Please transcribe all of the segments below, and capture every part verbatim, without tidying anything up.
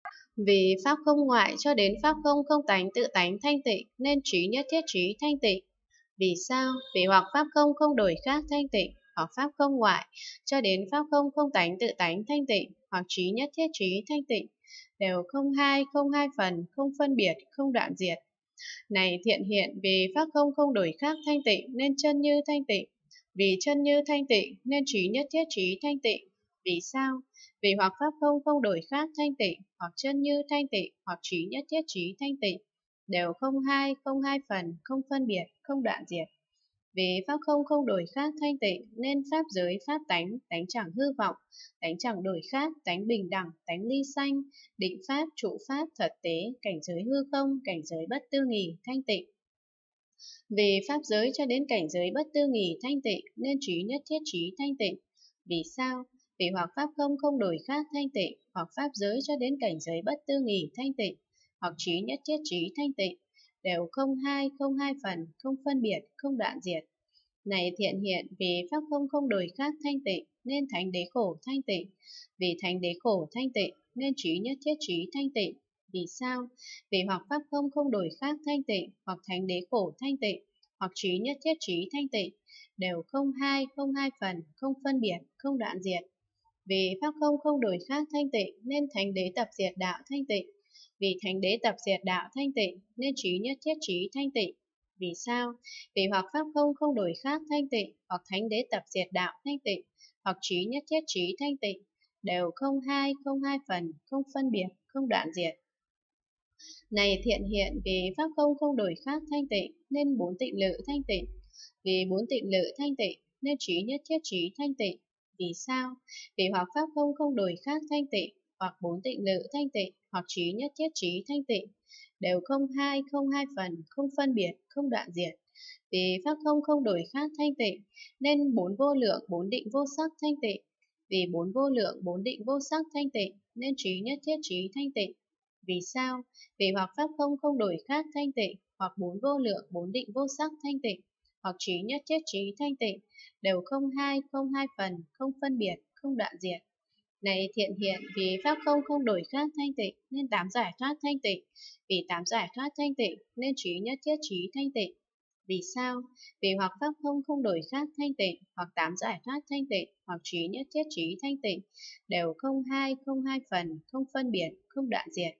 Vì pháp không ngoại cho đến pháp không không tánh tự tánh thanh tịnh nên trí nhất thiết trí thanh tịnh. Vì sao? Vì hoặc pháp không không đổi khác thanh tịnh, hoặc pháp không ngoại cho đến pháp không không tánh tự tánh thanh tịnh, hoặc trí nhất thiết trí thanh tịnh, đều không hai, không hai phần, không phân biệt, không đoạn diệt. Này thiện hiện, vì pháp không không đổi khác thanh tịnh nên chân như thanh tịnh. Vì chân như thanh tịnh nên trí nhất thiết trí thanh tịnh. Vì sao? Vì hoặc pháp không không đổi khác thanh tịnh, hoặc chân như thanh tịnh, hoặc trí nhất thiết trí thanh tịnh, đều không hai, không hai phần, không phân biệt, không đoạn diệt. Vì pháp không không đổi khác thanh tịnh nên pháp giới pháp tánh, tánh chẳng hư vọng, tánh chẳng đổi khác, tánh bình đẳng, tánh ly sanh, định pháp, trụ pháp, thật tế, cảnh giới hư không, cảnh giới bất tư nghì, thanh tịnh. Vì pháp giới cho đến cảnh giới bất tư nghì thanh tịnh nên trí nhất thiết trí thanh tịnh. Vì sao? Vì hoặc pháp không không đổi khác thanh tịnh, hoặc pháp giới cho đến cảnh giới bất tư nghì thanh tịnh, hoặc trí nhất thiết trí thanh tịnh, đều không hai, không hai phần, không phân biệt, không đoạn diệt. Này thiện hiện, vì pháp không không đổi khác thanh tịnh nên thánh đế khổ thanh tịnh. Vì thánh đế khổ thanh tịnh nên trí nhất thiết trí thanh tịnh. Vì sao? Vì hoặc pháp không không đổi khác thanh tịnh, hoặc thánh đế khổ thanh tịnh, hoặc trí nhất thiết trí thanh tịnh, đều không hai, không hai phần, không phân biệt, không đoạn diệt. Vì pháp không không đổi khác thanh tịnh nên thánh đế tập diệt đạo thanh tịnh. Vì thánh đế tập diệt đạo thanh tịnh nên trí nhất thiết trí thanh tịnh. Vì sao? Vì hoặc pháp không không đổi khác thanh tịnh, hoặc thánh đế tập diệt đạo thanh tịnh, hoặc trí nhất thiết trí thanh tịnh, đều không hai, không hai phần, không phân biệt, không đoạn diệt. Này thiện hiện, vì pháp không không đổi khác thanh tịnh nên bốn tịnh lự thanh tịnh. Vì bốn tịnh lự thanh tịnh nên trí nhất thiết trí thanh tịnh. Vì sao? Vì hoặc pháp không không đổi khác thanh tịnh, hoặc bốn tịnh lự thanh tịnh, hoặc trí nhất thiết trí thanh tịnh, đều không hai, không hai phần, không phân biệt, không đoạn diệt. Vì pháp không không đổi khác thanh tịnh nên bốn vô lượng, bốn định vô sắc thanh tịnh. Vì bốn vô lượng, bốn định vô sắc thanh tịnh nên trí nhất thiết trí thanh tịnh. Vì sao? Vì hoặc pháp không không đổi khác thanh tịnh, hoặc bốn vô lượng, bốn định vô sắc thanh tịnh, hoặc trí nhất thiết trí thanh tịnh, đều không hai, không hai phần, không phân biệt, không đoạn diệt. Này thiện hiện, vì pháp không không đổi khác thanh tịnh nên tám giải thoát thanh tịnh. Vì tám giải thoát thanh tịnh nên trí nhất thiết trí thanh tịnh. Vì sao? Vì hoặc pháp không không đổi khác thanh tịnh, hoặc tám giải thoát thanh tịnh, hoặc trí nhất thiết trí thanh tịnh, đều không hai, không hai phần, không phân biệt, không đoạn diệt.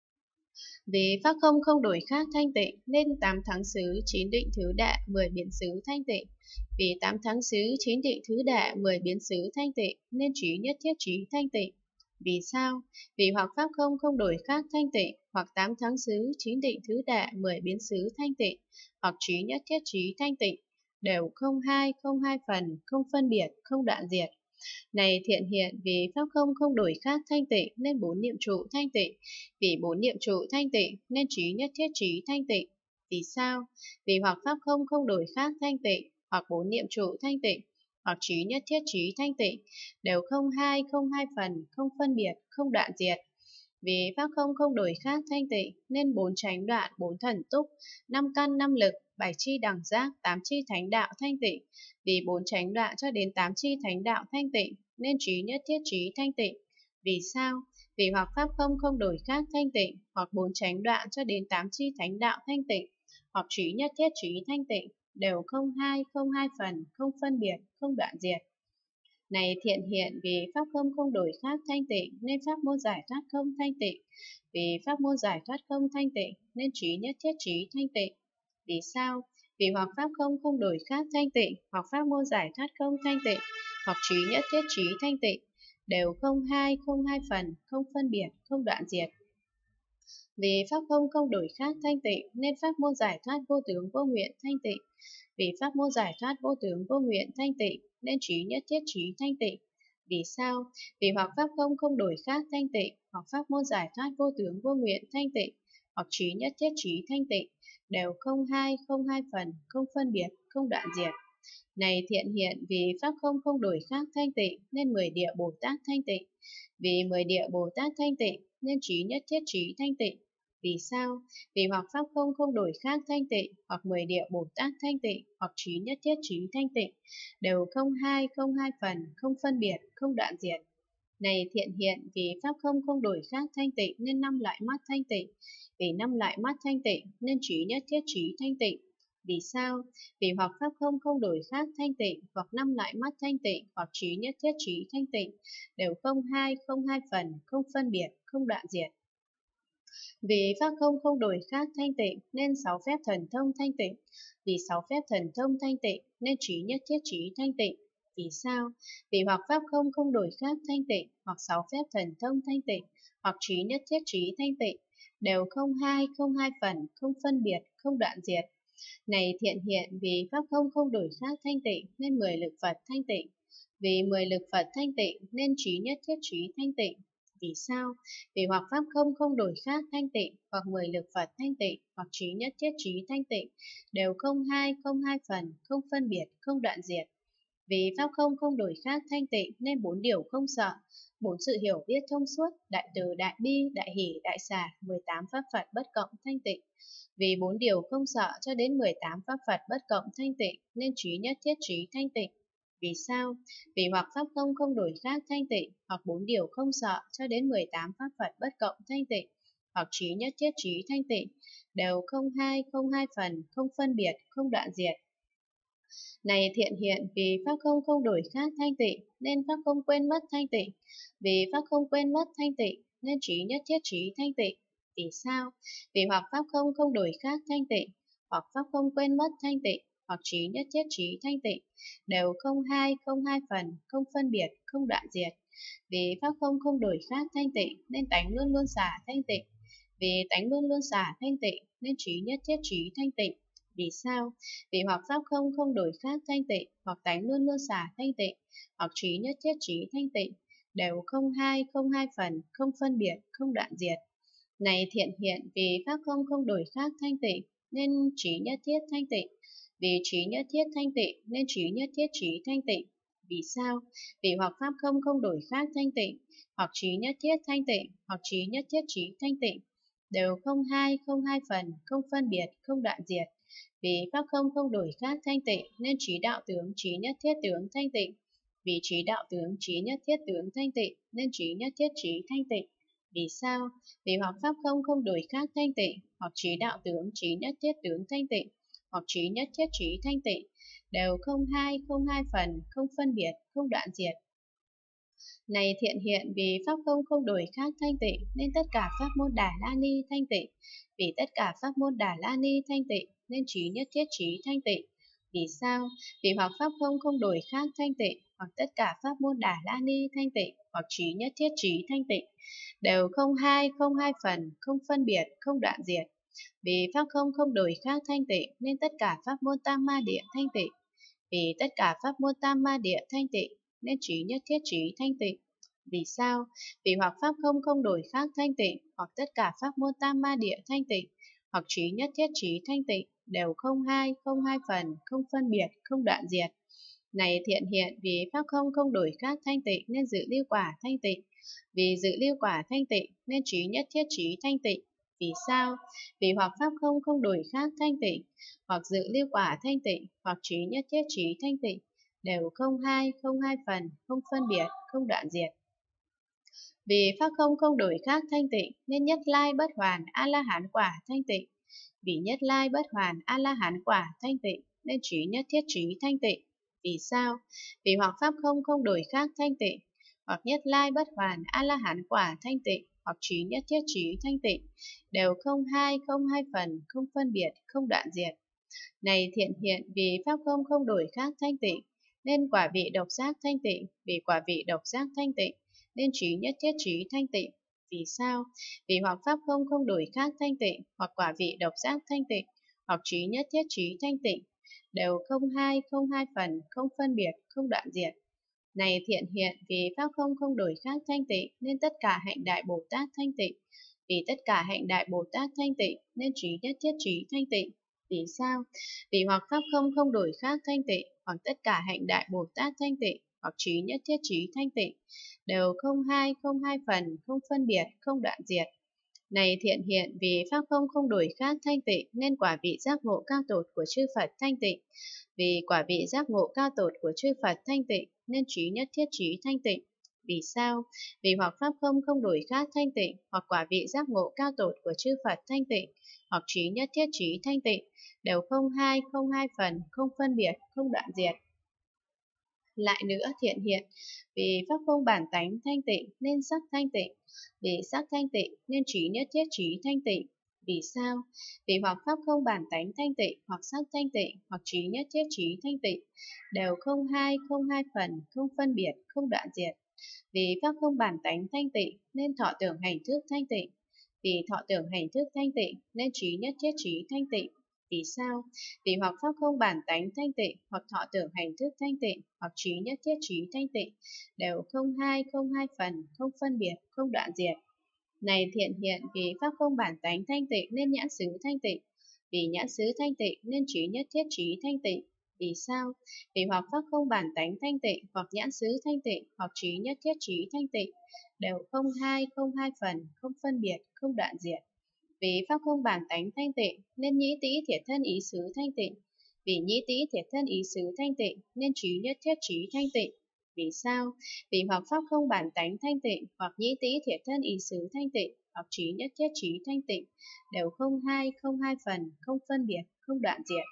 Vì pháp không không đổi khác thanh tịnh nên tám tháng xứ, chín định thứ đệ, mười biến xứ thanh tịnh. Vì tám tháng xứ, chín định thứ đệ, mười biến xứ thanh tịnh nên trí nhất thiết trí thanh tịnh. Vì sao? Vì hoặc pháp không không đổi khác thanh tịnh, hoặc tám tháng xứ, chín định thứ đệ, mười biến xứ thanh tịnh, hoặc trí nhất thiết trí thanh tịnh, đều không hai, không hai phần, không phân biệt, không đoạn diệt. Này thiện hiện, vì pháp không không đổi khác thanh tịnh nên bốn niệm trụ thanh tịnh. Vì bốn niệm trụ thanh tịnh nên trí nhất thiết trí thanh tịnh. Vì sao? Vì hoặc pháp không không đổi khác thanh tịnh, hoặc bốn niệm trụ thanh tịnh, hoặc trí nhất thiết trí thanh tịnh, đều không hai, không hai phần, không phân biệt, không đoạn diệt. Vì pháp không không đổi khác thanh tịnh nên bốn chánh đoạn, bốn thần túc, năm căn, năm lực, bảy chi đẳng giác, tám chi thánh đạo thanh tịnh. Vì bốn chánh đoạn cho đến tám chi thánh đạo thanh tịnh nên trí nhất thiết trí thanh tịnh. Vì sao? Vì hoặc pháp không không đổi khác thanh tịnh, hoặc bốn chánh đoạn cho đến tám chi thánh đạo thanh tịnh, hoặc trí nhất thiết trí thanh tịnh, đều không hai, không hai phần, không phân biệt, không đoạn diệt. Này thiện hiện, vì pháp không không đổi khác thanh tịnh nên pháp môn giải thoát không thanh tịnh. Vì pháp môn giải thoát không thanh tịnh nên trí nhất thiết trí thanh tịnh. Vì sao? Vì hoặc pháp không không đổi khác thanh tịnh, hoặc pháp môn giải thoát không thanh tịnh, hoặc trí nhất thiết trí thanh tịnh, đều không hai, không hai phần, không phân biệt, không đoạn diệt. Vì pháp không không đổi khác thanh tịnh nên pháp môn giải thoát vô tướng vô nguyện thanh tịnh. Vì pháp môn giải thoát vô tướng vô nguyện thanh tịnh nên trí nhất thiết trí thanh tịnh. Vì sao? Vì hoặc pháp không không đổi khác thanh tịnh, hoặc pháp môn giải thoát vô tướng vô nguyện thanh tịnh, hoặc trí nhất thiết trí thanh tịnh, đều không hai, không hai phần, không phân biệt, không đoạn diệt. Này thiện hiện, vì pháp không không đổi khác thanh tịnh nên mười địa Bồ Tát thanh tịnh. Vì mười địa Bồ Tát thanh tịnh nên trí nhất thiết trí thanh tịnh. Vì sao? Vì hoặc pháp không không đổi khác thanh tịnh, hoặc mười địa Bồ Tát thanh tịnh, hoặc trí nhất thiết trí thanh tịnh, đều không hai, không hai phần, không phân biệt, không đoạn diệt. Này thiện hiện, vì pháp không không đổi khác thanh tịnh nên năm lại mắt thanh tịnh. Vì năm lại mắt thanh tịnh nên trí nhất thiết trí thanh tịnh. Vì sao? Vì hoặc pháp không không đổi khác thanh tịnh, hoặc năm lại mắt thanh tịnh, hoặc trí nhất thiết trí thanh tịnh, đều không hai, không hai phần, không phân biệt, không đoạn diệt. Vì pháp không không đổi khác thanh tịnh nên sáu phép thần thông thanh tịnh. Vì sáu phép thần thông thanh tịnh nên trí nhất thiết trí thanh tịnh. Vì sao? Vì hoặc pháp không không đổi khác thanh tịnh, hoặc sáu phép thần thông thanh tịnh, hoặc trí nhất thiết trí thanh tịnh, đều không hai, không hai phần, không phân biệt, không đoạn diệt. Này thiện hiện, vì pháp không không đổi khác thanh tịnh nên mười lực Phật thanh tịnh. Vì mười lực Phật thanh tịnh nên trí nhất thiết trí thanh tịnh. Vì sao? Vì hoặc pháp không không đổi khác thanh tịnh, hoặc mười lực Phật thanh tịnh, hoặc trí nhất thiết trí thanh tịnh, đều không hai, không hai phần, không phân biệt, không đoạn diệt. Vì pháp không không đổi khác thanh tịnh nên bốn điều không sợ, bốn sự hiểu biết thông suốt, đại từ, đại bi, đại hỷ, đại xả, mười tám pháp Phật bất cộng thanh tịnh. Vì bốn điều không sợ cho đến mười tám pháp Phật bất cộng thanh tịnh nên trí nhất thiết trí thanh tịnh. Vì sao? Vì hoặc pháp không không đổi khác thanh tịnh, hoặc bốn điều không sợ cho đến mười tám pháp Phật bất cộng thanh tịnh, hoặc trí nhất thiết trí thanh tịnh, đều không hai, không hai phần, không phân biệt, không đoạn diệt. Này thiện hiện, vì pháp không không đổi khác thanh tịnh nên pháp không quên mất thanh tịnh. Vì pháp không quên mất thanh tịnh nên trí nhất thiết trí thanh tịnh. Vì sao? Vì hoặc pháp không không đổi khác thanh tịnh, hoặc pháp không quên mất thanh tịnh, hoặc trí nhất thiết trí thanh tịnh, đều không hai, không hai phần, không phân biệt, không đoạn diệt. Vì pháp không không đổi khác thanh tịnh nên tánh luôn luôn xả thanh tịnh. Vì tánh luôn luôn xả thanh tịnh nên trí nhất thiết trí thanh tịnh. Vì sao? Vì hoặc pháp không không đổi khác thanh tịnh, hoặc tánh luôn luôn xả thanh tịnh, hoặc trí nhất thiết trí thanh tịnh, đều không hai, không hai phần, không phân biệt, không đoạn diệt. Này thiện hiện, vì pháp không không đổi khác thanh tịnh nên trí nhất thiết thanh tịnh. Vì trí nhất thiết thanh tịnh nên trí nhất thiết trí thanh tịnh. Vì sao? Vì hoặc pháp không không đổi khác thanh tịnh, hoặc trí nhất thiết thanh tịnh, hoặc trí nhất thiết trí thanh tịnh, đều không hai, không hai phần, không phân biệt, không đoạn diệt. Vì pháp không không đổi khác thanh tịnh nên trí đạo tướng trí nhất thiết tướng thanh tịnh. Vì trí đạo tướng trí nhất thiết tướng thanh tịnh nên trí nhất thiết trí thanh tịnh. Vì sao? Vì hoặc pháp không không đổi khác thanh tịnh, hoặc trí đạo tướng trí nhất thiết tướng thanh tịnh, hoặc trí nhất thiết trí thanh tịnh, đều không hai, không hai phần, không phân biệt, không đoạn diệt. Này thiện hiện, vì pháp không không đổi khác thanh tịnh nên tất cả pháp môn Đà La Ni thanh tịnh. Vì tất cả pháp môn Đà La Ni thanh tịnh nên trí nhất thiết trí thanh tịnh. Vì sao? Vì hoặc pháp không không đổi khác thanh tịnh, hoặc tất cả pháp môn Đà La Ni thanh tịnh, hoặc trí nhất thiết trí thanh tịnh, đều không hai, không hai phần, không phân biệt, không đoạn diệt. Vì pháp không không đổi khác thanh tịnh nên tất cả pháp môn Tam Ma Địa thanh tịnh. Vì tất cả pháp môn Tam Ma Địa thanh tịnh nên trí nhất thiết trí thanh tịnh. Vì sao? Vì hoặc pháp không không đổi khác thanh tịnh, hoặc tất cả pháp môn Tam Ma Địa thanh tịnh, hoặc trí nhất thiết trí thanh tịnh, đều không hai, không hai phần, không phân biệt, không đoạn diệt. Này thiện hiện, vì pháp không không đổi khác thanh tịnh nên dự lưu quả thanh tịnh. Vì dự lưu quả thanh tịnh nên trí nhất thiết trí thanh tịnh. Vì sao? Vì hoặc pháp không không đổi khác thanh tịnh, hoặc dự lưu quả thanh tịnh, hoặc trí nhất thiết trí thanh tịnh, đều không hai, không hai phần, không phân biệt, không đoạn diệt. Vì pháp không không đổi khác thanh tịnh nên nhất lai bất hoàn a la hán quả thanh tịnh. Vì nhất lai bất hoàn a la hán quả thanh tịnh nên trí nhất thiết trí thanh tịnh. Vì sao? Vì hoặc pháp không không đổi khác thanh tịnh, hoặc nhất lai bất hoàn a la hán quả thanh tịnh, hoặc trí nhất thiết trí thanh tịnh, đều không hai, không hai phần, không phân biệt, không đoạn diệt. Này thiện hiện, vì pháp không không đổi khác thanh tịnh nên quả vị độc giác thanh tịnh. Vì quả vị độc giác thanh tịnh nên trí nhất thiết trí thanh tịnh. Vì sao? Vì hoặc pháp không không đổi khác thanh tịnh, hoặc quả vị độc giác thanh tịnh, hoặc trí nhất thiết trí thanh tịnh, đều không hai, không hai phần, không phân biệt, không đoạn diệt. Này thiện hiện, vì pháp không không đổi khác thanh tịnh nên tất cả hạnh đại Bồ Tát thanh tịnh. Vì tất cả hạnh đại Bồ Tát thanh tịnh nên trí nhất thiết trí thanh tịnh. Vì sao? Vì hoặc pháp không không đổi khác thanh tịnh, hoặc tất cả hạnh đại Bồ Tát thanh tịnh, hoặc trí nhất thiết trí thanh tịnh, đều không hai, không hai phần, không phân biệt, không đoạn diệt. Này thiện hiện, vì pháp không không đổi khác thanh tịnh nên quả vị giác ngộ cao tột của chư Phật thanh tịnh. Vì quả vị giác ngộ cao tột của chư Phật thanh tịnh nên trí nhất thiết trí thanh tịnh. Vì sao? Vì hoặc pháp không không đổi khác thanh tịnh, hoặc quả vị giác ngộ cao tột của chư Phật thanh tịnh, hoặc trí nhất thiết trí thanh tịnh, đều không hai, không hai phần, không phân biệt, không đoạn diệt. Lại nữa thiện hiện, vì pháp không bản tánh thanh tịnh nên sắc thanh tịnh, vì sắc thanh tịnh nên trí nhất thiết trí thanh tịnh. Vì sao? Vì hoặc pháp không bản tánh thanh tịnh, hoặc sắc thanh tịnh, hoặc trí nhất thiết trí thanh tịnh, đều không hai, không hai phần, không phân biệt, không đoạn diệt. Vì pháp không bản tánh thanh tịnh nên thọ tưởng hành thức thanh tịnh, vì thọ tưởng hành thức thanh tịnh nên trí nhất thiết trí thanh tịnh. Vì sao? Vì hoặc pháp không bản tánh thanh tịnh, hoặc thọ tưởng hành thức thanh tịnh, hoặc trí nhất thiết trí thanh tịnh, đều không hai, không hai phần, không phân biệt, không đoạn diệt. Này thiện hiện, vì pháp không bản tánh thanh tịnh nên nhãn xứ thanh tịnh, vì nhãn xứ thanh tịnh nên trí nhất thiết trí thanh tịnh. Vì sao? Vì hoặc pháp không bản tánh thanh tịnh, hoặc nhãn xứ thanh tịnh, hoặc trí nhất thiết trí thanh tịnh, đều không hai, không hai phần, không phân biệt, không đoạn diệt. Vì pháp không bản tánh thanh tịnh nên nhĩ tĩ thiệt thân ý xứ thanh tịnh, vì nhĩ tĩ thiệt thân ý xứ thanh tịnh nên trí nhất thiết trí thanh tịnh. Vì sao? Vì hoặc pháp không bản tánh thanh tịnh, hoặc nhĩ tĩ thiệt thân ý xứ thanh tịnh, hoặc trí nhất thiết trí thanh tịnh, đều không hai, không hai phần, không phân biệt, không đoạn diệt.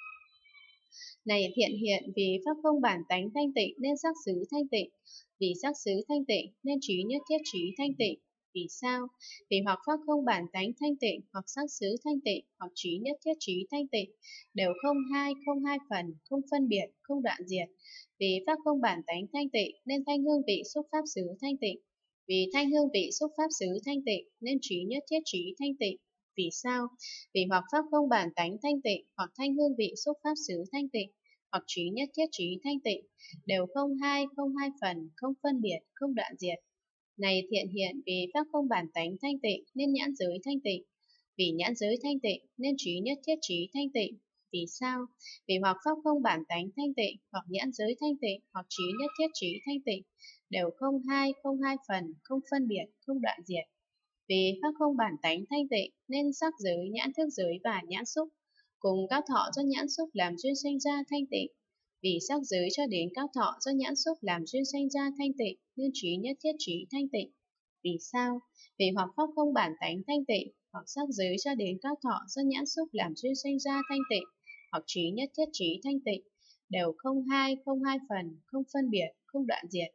Này thiện hiện, vì pháp không bản tánh thanh tịnh nên sắc xứ thanh tịnh, vì sắc xứ thanh tịnh nên trí nhất thiết trí thanh tịnh. Vì sao? Vì hoặc pháp không bản tánh thanh tịnh, hoặc sắc xứ thanh tịnh, hoặc trí nhất thiết trí thanh tịnh, đều không hai, không hai phần, không phân biệt, không đoạn diệt. Vì pháp không bản tánh thanh tịnh nên thanh hương vị xúc pháp xứ thanh tịnh, vì thanh hương vị xúc pháp xứ thanh tịnh nên trí nhất thiết trí thanh tịnh. Vì sao? Vì hoặc pháp không bản tánh thanh tịnh, hoặc thanh hương vị xúc pháp xứ thanh tịnh, hoặc trí nhất thiết trí thanh tịnh, đều không hai, không hai phần, không phân biệt, không đoạn diệt. Này thiện hiện, vì pháp không bản tánh thanh tịnh nên nhãn giới thanh tịnh, vì nhãn giới thanh tịnh nên trí nhất thiết trí thanh tịnh. Vì sao? Vì hoặc pháp không bản tánh thanh tịnh, hoặc nhãn giới thanh tịnh, hoặc trí nhất thiết trí thanh tịnh, đều không hai, không hai phần, không phân biệt, không đoạn diệt. Vì pháp không bản tánh thanh tịnh nên sắc giới, nhãn thức giới và nhãn xúc cùng các thọ do nhãn xúc làm duyên sanh ra thanh tịnh. Vì sắc giới cho đến các thọ do nhãn xúc làm duyên sanh ra thanh tịnh nên trí nhất thiết trí thanh tịnh. Vì sao? Vì hoặc pháp không bản tánh thanh tịnh, hoặc sắc giới cho đến các thọ do nhãn xúc làm duyên sanh ra thanh tịnh, hoặc trí nhất thiết trí thanh tịnh, đều không hai, không hai phần, không phân biệt, không đoạn diệt.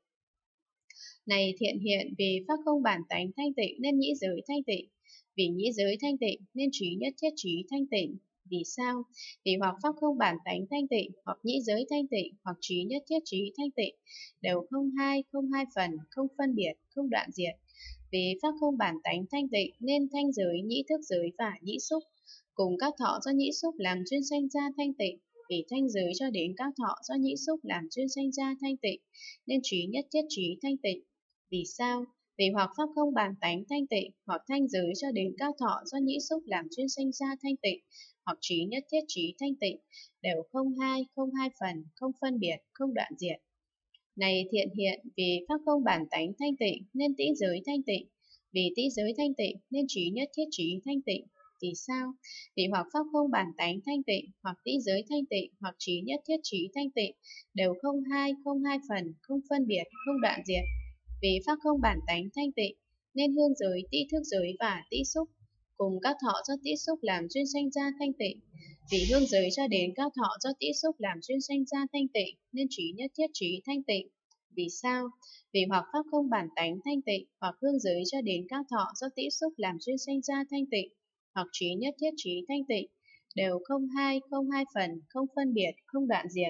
Này thiện hiện, vì pháp không bản tánh thanh tịnh nên nhĩ giới thanh tịnh, vì nhĩ giới thanh tịnh nên trí nhất thiết trí thanh tịnh. Vì sao? Vì hoặc pháp không bản tánh thanh tịnh, hoặc nhĩ giới thanh tịnh, hoặc trí nhất thiết trí thanh tịnh, đều không hai, không hai phần, không phân biệt, không đoạn diệt. Vì pháp không bản tánh thanh tịnh nên thanh giới, nhĩ thức giới và nhĩ xúc cùng các thọ do nhĩ xúc làm duyên sanh ra thanh tịnh. Vì thanh giới cho đến các thọ do nhĩ xúc làm duyên sanh ra thanh tịnh nên trí nhất thiết trí thanh tịnh. Vì sao? Vì hoặc pháp không bản tánh thanh tịnh, hoặc thanh giới cho đến các thọ do nhĩ xúc làm duyên sanh ra thanh tịnh, hoặc trí nhất thiết trí thanh tịnh, đều không hai, không hai phần, không phân biệt, không đoạn diệt. Này thiện hiện, vì pháp không bản tánh thanh tịnh nên tĩ giới thanh tịnh, vì tĩ giới thanh tịnh nên trí nhất thiết trí thanh tịnh. Vì sao? Vì hoặc pháp không bản tánh thanh tịnh, hoặc tĩ giới thanh tịnh, hoặc trí nhất thiết trí thanh tịnh, đều không hai, không hai phần, không phân biệt, không đoạn diệt. Vì pháp không bản tánh thanh tịnh nên hương giới, tĩ thức giới và tĩ xúc cùng các thọ do tĩ xúc làm duyên sanh ra thanh tịnh. Vì hương giới cho đến các thọ do tĩ xúc làm duyên sanh ra thanh tịnh nên trí nhất thiết trí thanh tịnh. Vì sao? Vì hoặc pháp không bản tánh thanh tịnh, hoặc hương giới cho đến các thọ do tĩ xúc làm duyên sanh ra thanh tịnh, hoặc trí nhất thiết trí thanh tịnh, đều không hai, không hai phần, không phân biệt, không đoạn diệt.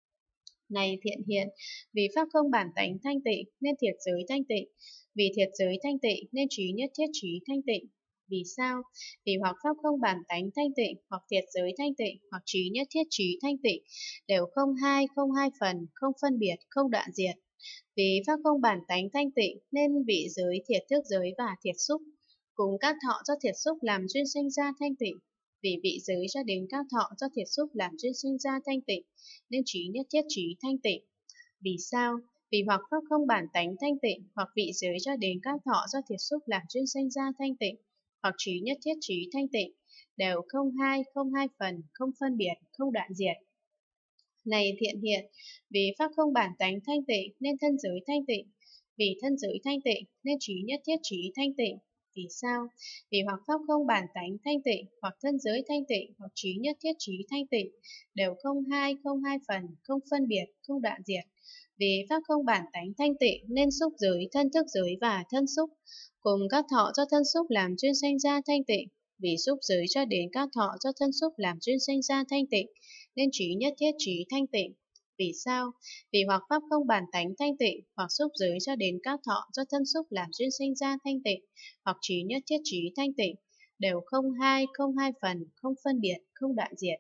Này thiện hiện, vì pháp không bản tánh thanh tịnh nên thiệt giới thanh tịnh, vì thiệt giới thanh tịnh nên trí nhất thiết trí thanh tịnh. Vì sao? Vì hoặc pháp không bản tánh thanh tịnh, hoặc thiệt giới thanh tịnh, hoặc trí nhất thiết trí thanh tịnh, đều không hai, không hai phần, không phân biệt, không đoạn diệt. Vì pháp không bản tánh thanh tịnh nên vị giới, thiệt thức giới và thiệt xúc cùng các thọ do thiệt xúc làm duyên sanh ra thanh tịnh. Vì vị giới cho đến các thọ do thiệt xúc làm duyên sanh ra thanh tịnh nên trí nhất thiết trí thanh tịnh. Vì sao? Vì hoặc pháp không bản tánh thanh tịnh, hoặc vị giới cho đến các thọ do thiệt xúc làm duyên sanh ra thanh tịnh, hoặc trí nhất thiết trí thanh tịnh, đều không hai, không hai phần, không phân biệt, không đoạn diệt. Này thiện hiện, vì pháp không bản tánh thanh tịnh nên thân giới thanh tịnh, Vì thân giới thanh tịnh nên trí nhất thiết trí thanh tịnh. Vì sao? Vì hoặc pháp không bản tánh thanh tịnh, hoặc thân giới thanh tịnh, hoặc trí nhất thiết trí thanh tịnh, đều không hai, không hai phần, không phân biệt, không đoạn diệt. Vì pháp không bản tánh thanh tịnh nên xúc giới, thân thức giới và thân xúc, cùng các thọ do thân xúc làm duyên sanh ra thanh tịnh. Vì xúc giới cho đến các thọ do thân xúc làm duyên sanh ra thanh tịnh, nên trí nhất thiết trí thanh tịnh. Vì sao? Vì hoặc pháp không bản tánh thanh tịnh, hoặc xúc giới cho đến các thọ do thân xúc làm duyên sinh ra thanh tịnh, hoặc trí nhất thiết trí thanh tịnh, đều không hai, không hai phần, không phân biệt, không đoạn diệt.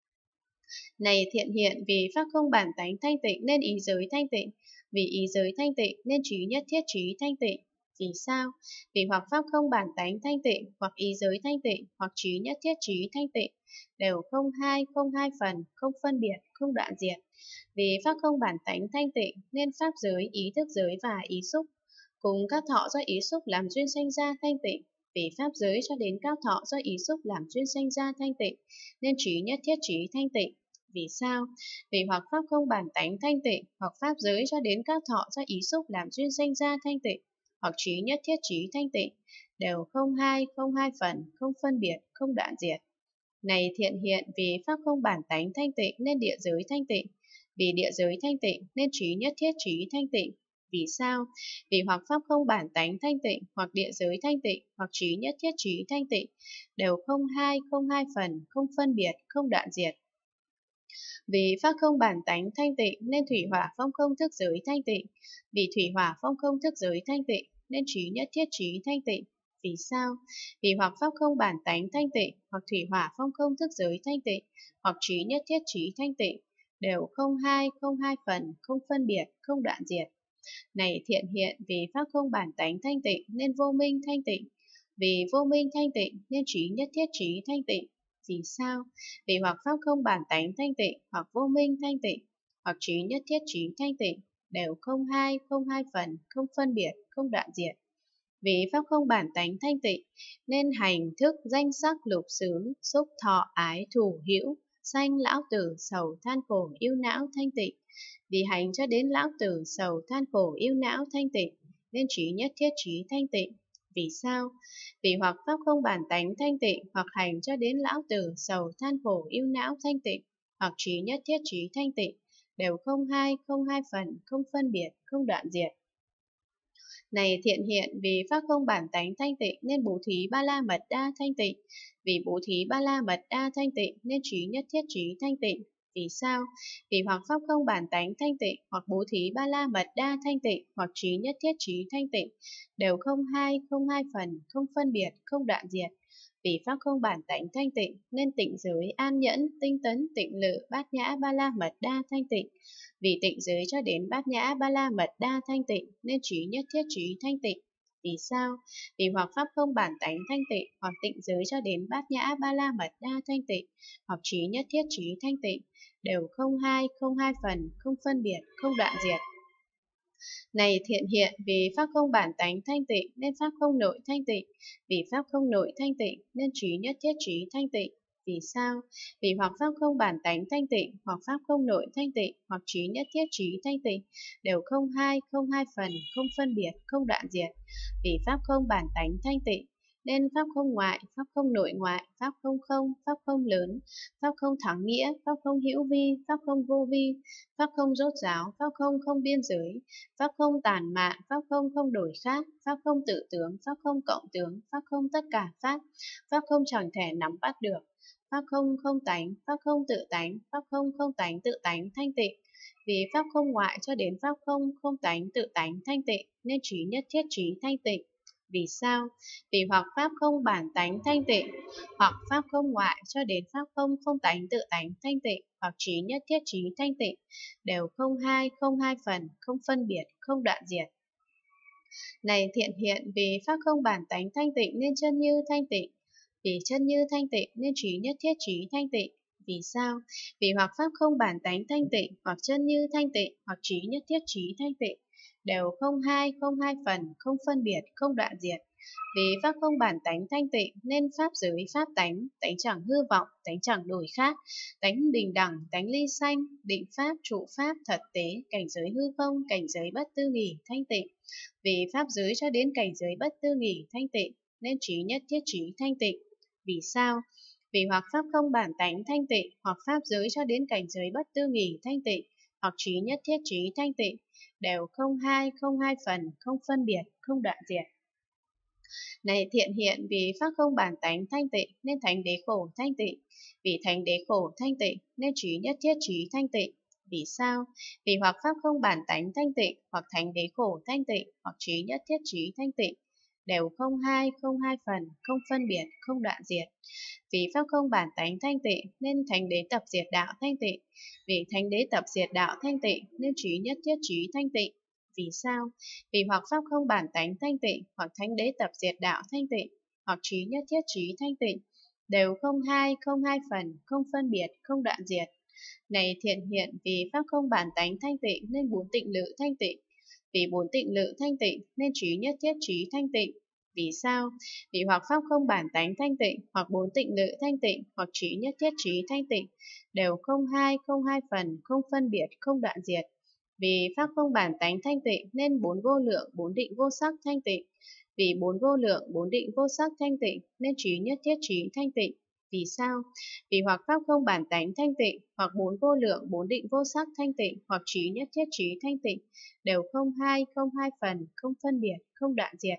Này thiện hiện, vì pháp không bản tánh thanh tịnh nên ý giới thanh tịnh, vì ý giới thanh tịnh nên trí nhất thiết trí thanh tịnh. Vì sao? Vì hoặc pháp không bản tánh thanh tịnh, hoặc ý giới thanh tịnh, hoặc trí nhất thiết trí thanh tịnh, đều không hai, không hai phần, không phân biệt, không đoạn diệt. Vì pháp không bản tánh thanh tịnh nên pháp giới, ý thức giới và ý xúc, cùng các thọ do ý xúc làm duyên sanh ra thanh tịnh. Vì pháp giới cho đến các thọ do ý xúc làm duyên sanh ra thanh tịnh, nên trí nhất thiết trí thanh tịnh. Vì sao? Vì hoặc pháp không bản tánh thanh tịnh, hoặc pháp giới cho đến các thọ do ý xúc làm duyên sanh ra thanh tịnh, hoặc trí nhất thiết trí thanh tịnh, đều không hai, không hai phần, không phân biệt, không đoạn diệt. Này thiện hiện, vì pháp không bản tánh thanh tịnh nên địa giới thanh tịnh, vì địa giới thanh tịnh nên trí nhất thiết trí thanh tịnh. Vì sao? Vì hoặc pháp không bản tánh thanh tịnh, hoặc địa giới thanh tịnh, hoặc trí nhất thiết trí thanh tịnh, đều không hai, không hai phần, không phân biệt, không đoạn diệt. Vì pháp không bản tánh thanh tịnh nên thủy hỏa phong không thức giới thanh tịnh, vì thủy hỏa phong không thức giới thanh tịnh nên trí nhất thiết trí thanh tịnh. Vì sao? Vì hoặc pháp không bản tánh thanh tịnh, hoặc thủy hỏa phong không thức giới thanh tịnh, hoặc trí nhất thiết trí thanh tịnh, đều không hai, không hai phần, không phân biệt, không đoạn diệt. Này thiện hiện, vì pháp không bản tánh thanh tịnh nên vô minh thanh tịnh, vì vô minh thanh tịnh nên trí nhất thiết trí thanh tịnh. Vì sao? Vì hoặc pháp không bản tánh thanh tịnh, hoặc vô minh thanh tịnh, hoặc trí nhất thiết trí thanh tịnh, đều không hai, không hai phần, không phân biệt, không đoạn diệt. Vì pháp không bản tánh thanh tịnh nên hành thức danh sắc lục xứ xúc thọ ái thủ hữu sanh lão tử sầu than khổ yêu não thanh tịnh. Vì hành cho đến lão tử sầu than khổ yêu não thanh tịnh nên trí nhất thiết trí thanh tịnh. Vì sao? Vì hoặc pháp không bản tánh thanh tịnh, hoặc hành cho đến lão tử sầu than khổ yêu não thanh tịnh, hoặc trí nhất thiết trí thanh tịnh, đều không hai, không hai phần, không phân biệt, không đoạn diệt. Này thiện hiện, vì pháp không bản tánh thanh tịnh nên bố thí ba la mật đa thanh tịnh, vì bố thí ba la mật đa thanh tịnh nên trí nhất thiết trí thanh tịnh. Vì sao? Vì hoặc pháp không bản tánh thanh tịnh, hoặc bố thí ba la mật đa thanh tịnh, hoặc trí nhất thiết trí thanh tịnh, đều không hai, không hai phần, không phân biệt, không đoạn diệt. Vì pháp không bản tánh thanh tịnh nên tịnh giới, an nhẫn, tinh tấn, tịnh lự, bát nhã, ba la mật đa thanh tịnh. Vì tịnh giới cho đến bát nhã, ba la mật đa thanh tịnh nên trí nhất thiết trí thanh tịnh. Vì sao? Vì hoặc pháp không bản tánh thanh tịnh, hoặc tịnh giới cho đến bát nhã, ba la mật đa thanh tịnh, hoặc trí nhất thiết trí thanh tịnh, đều không hai, không hai phần, không phân biệt, không đoạn diệt. Này thiện hiện, vì pháp không bản tánh thanh tịnh nên pháp không nội thanh tịnh, vì pháp không nội thanh tịnh nên trí nhất thiết trí thanh tịnh. Vì sao? Vì hoặc pháp không bản tánh thanh tịnh, hoặc pháp không nội thanh tịnh, hoặc trí nhất thiết trí thanh tịnh, đều không hai, không hai phần, không phân biệt, không đoạn diệt. Vì pháp không bản tánh thanh tịnh nên pháp không ngoại, pháp không nội ngoại, pháp không không, pháp không lớn, pháp không thắng nghĩa, pháp không hữu vi, pháp không vô vi, pháp không rốt ráo, pháp không không biên giới, pháp không tàn mạn, pháp không không đổi khác, pháp không tự tướng, pháp không cộng tướng, pháp không tất cả pháp, pháp không chẳng thể nắm bắt được, pháp không không tánh, pháp không tự tánh, pháp không không tánh tự tánh thanh tịnh. Vì pháp không ngoại cho đến pháp không không tánh tự tánh thanh tịnh nên trí nhất thiết trí thanh tịnh. Vì sao? Vì hoặc pháp không bản tánh thanh tịnh, hoặc pháp không ngoại cho đến pháp không không tánh tự tánh thanh tịnh, hoặc trí nhất thiết trí thanh tịnh, đều không hai, không hai phần, không phân biệt, không đoạn diệt. Này thiện hiện, vì pháp không bản tánh thanh tịnh nên chân như thanh tịnh, vì chân như thanh tịnh nên trí nhất thiết trí thanh tịnh. Vì sao? Vì hoặc pháp không bản tánh thanh tịnh, hoặc chân như thanh tịnh, hoặc trí nhất thiết trí thanh tịnh, đều không hai, không hai phần, không phân biệt, không đoạn diệt. Vì pháp không bản tánh thanh tịnh nên pháp giới pháp tánh, tánh chẳng hư vọng, tánh chẳng đổi khác, tánh bình đẳng, tánh ly sanh, định pháp, trụ pháp, thật tế, cảnh giới hư không, cảnh giới bất tư nghỉ, thanh tịnh. Vì pháp giới cho đến cảnh giới bất tư nghỉ, thanh tịnh nên trí nhất thiết trí thanh tịnh. Vì sao? Vì hoặc pháp không bản tánh thanh tịnh, hoặc pháp giới cho đến cảnh giới bất tư nghỉ thanh tịnh, hoặc trí nhất thiết trí thanh tịnh, đều không hai, không hai phần, không phân biệt, không đoạn diệt. Này thiện hiện, vì pháp không bản tánh thanh tịnh nên thánh đế khổ thanh tịnh. Vì thánh đế khổ thanh tịnh nên trí nhất thiết trí thanh tịnh. Vì sao? Vì hoặc pháp không bản tánh thanh tịnh, hoặc thánh đế khổ thanh tịnh, hoặc trí nhất thiết trí thanh tịnh, đều không hai, không hai phần, không phân biệt, không đoạn diệt. Vì pháp không bản tánh thanh tịnh nên thánh đế tập diệt đạo thanh tịnh. Vì thánh đế tập diệt đạo thanh tịnh nên trí nhất thiết trí thanh tịnh. Vì sao? Vì hoặc pháp không bản tánh thanh tịnh, hoặc thánh đế tập diệt đạo thanh tịnh, hoặc trí nhất thiết trí thanh tịnh, đều không hai, không hai phần, không phân biệt, không đoạn diệt. Này thiện hiện, vì pháp không bản tánh thanh tịnh nên bốn tịnh lự thanh tịnh. Vì bốn tịnh lự thanh tịnh nên trí nhất thiết trí thanh tịnh. Vì sao? Vì hoặc pháp không bản tánh thanh tịnh, hoặc bốn tịnh lự thanh tịnh, hoặc trí nhất thiết trí thanh tịnh, đều không hai, không hai phần, không phân biệt, không đoạn diệt. Vì pháp không bản tánh thanh tịnh nên bốn vô lượng, bốn định vô sắc thanh tịnh. Vì bốn vô lượng, bốn định vô sắc thanh tịnh nên trí nhất thiết trí thanh tịnh. Vì sao? Vì hoặc pháp không bản tánh thanh tịnh, hoặc bốn vô lượng, bốn định vô sắc thanh tịnh, hoặc trí nhất thiết trí thanh tịnh, đều không hai, không hai phần, không phân biệt, không đoạn diệt.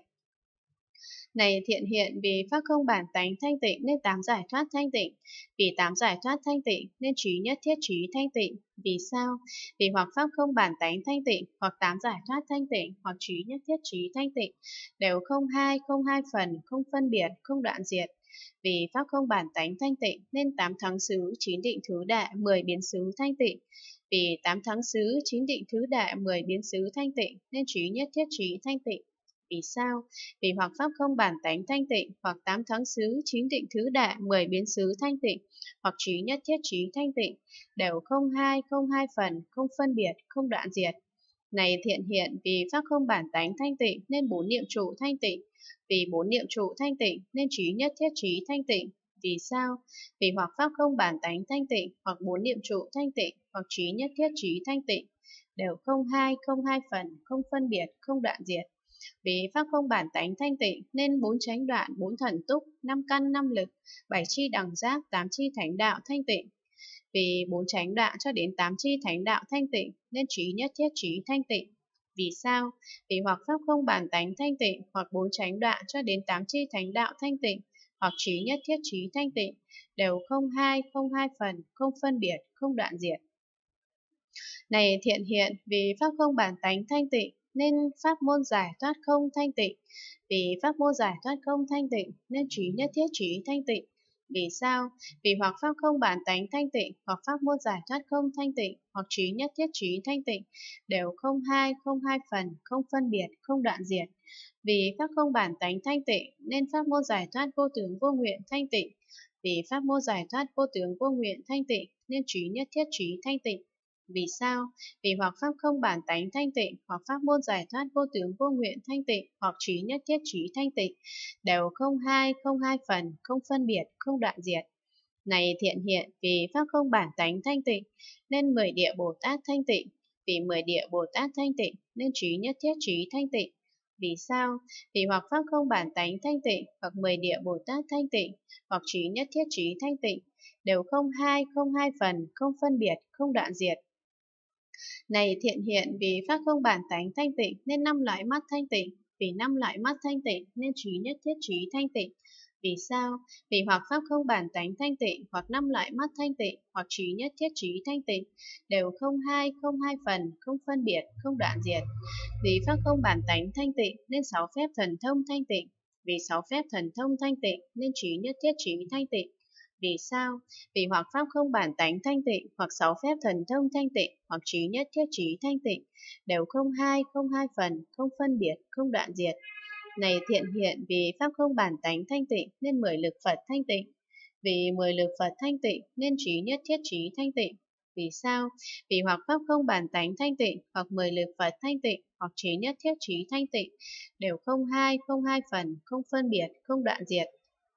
Này thiện hiện, vì pháp không bản tánh thanh tịnh nên tám giải thoát thanh tịnh. Vì tám giải thoát thanh tịnh nên trí nhất thiết trí thanh tịnh. Vì sao? Vì hoặc pháp không bản tánh thanh tịnh, hoặc tám giải thoát thanh tịnh, hoặc trí nhất thiết trí thanh tịnh, đều không hai, không hai phần, không phân biệt, không đoạn diệt. Vì pháp không bản tánh thanh tịnh nên tám thắng xứ, chín định thứ đại, mười biến xứ thanh tịnh. Vì tám thắng xứ, chín định thứ đại, mười biến xứ thanh tịnh nên trí nhất thiết trí thanh tịnh. Vì sao? Vì hoặc pháp không bản tánh thanh tịnh, hoặc tám thắng xứ, chín định thứ đại, mười biến xứ thanh tịnh, hoặc trí nhất thiết trí thanh tịnh, đều không hai, không hai phần, không phân biệt, không đoạn diệt. Này thiện hiện, vì pháp không bản tánh thanh tịnh nên bốn niệm trụ thanh tịnh. Vì bốn niệm trụ thanh tịnh nên trí nhất thiết trí thanh tịnh. Vì sao? Vì hoặc pháp không bản tánh thanh tịnh, hoặc bốn niệm trụ thanh tịnh, hoặc trí nhất thiết trí thanh tịnh, đều không hai, không hai phần, không phân biệt, không đoạn diệt. Vì pháp không bản tánh thanh tịnh nên bốn chánh đoạn, bốn thần túc, năm căn, năm lực, bảy chi đẳng giác, tám chi thánh đạo thanh tịnh. Vì bốn chánh đoạn cho đến tám chi thánh đạo thanh tịnh nên trí nhất thiết trí thanh tịnh. Vì sao? Vì hoặc pháp không bản tánh thanh tịnh, hoặc bốn chánh đoạn cho đến tám chi thánh đạo thanh tịnh, hoặc trí nhất thiết trí thanh tịnh, đều không hai, không hai phần, không phân biệt, không đoạn diệt. Này thiện hiện, vì pháp không bản tánh thanh tịnh nên pháp môn giải thoát không thanh tịnh. Vì pháp môn giải thoát không thanh tịnh nên trí nhất thiết trí thanh tịnh. Vì sao? Vì hoặc pháp không bản tánh thanh tịnh, hoặc pháp môn giải thoát không thanh tịnh, hoặc trí nhất thiết trí thanh tịnh, đều không hai, không hai phần, không phân biệt, không đoạn diệt. Vì pháp không bản tánh thanh tịnh nên pháp môn giải thoát vô tướng vô nguyện thanh tịnh. Vì pháp môn giải thoát vô tướng vô nguyện thanh tịnh nên trí nhất thiết trí thanh tịnh. Vì sao? Vì hoặc pháp không bản tánh thanh tịnh, hoặc pháp môn giải thoát vô tướng vô nguyện thanh tịnh, hoặc trí nhất thiết trí thanh tịnh, đều không hai, không hai phần, không phân biệt, không đoạn diệt. Này thiện hiện, vì pháp không bản tánh thanh tịnh nên mười địa Bồ Tát thanh tịnh. Vì mười địa Bồ Tát thanh tịnh nên trí nhất thiết trí thanh tịnh. Vì sao? Vì hoặc pháp không bản tánh thanh tịnh, hoặc mười địa Bồ Tát thanh tịnh, hoặc trí nhất thiết trí thanh tịnh, đều không hai, không hai phần, không phân biệt, không đoạn diệt. Này thiện hiện, vì pháp không bản tánh thanh tịnh nên năm loại mắt thanh tịnh. Vì năm loại mắt thanh tịnh nên trí nhất thiết trí thanh tịnh. Vì sao? Vì hoặc pháp không bản tánh thanh tịnh, hoặc năm loại mắt thanh tịnh, hoặc trí nhất thiết trí thanh tịnh, đều không hai, không hai phần, không phân biệt, không đoạn diệt. Vì pháp không bản tánh thanh tịnh nên sáu phép thần thông thanh tịnh. Vì sáu phép thần thông thanh tịnh nên trí nhất thiết trí thanh tịnh. Vì sao? Vì hoặc pháp không bản tánh thanh tịnh, hoặc sáu phép thần thông thanh tịnh, hoặc trí nhất thiết trí thanh tịnh, đều không hai, không hai phần, không phân biệt, không đoạn diệt. Này thiện hiện, vì pháp không bản tánh thanh tịnh nên mười lực Phật thanh tịnh. Vì mười lực Phật thanh tịnh nên trí nhất thiết trí thanh tịnh. Vì sao? Vì hoặc pháp không bản tánh thanh tịnh, hoặc mười lực Phật thanh tịnh, hoặc trí nhất thiết trí thanh tịnh, đều không hai, không hai phần, không phân biệt, không đoạn diệt.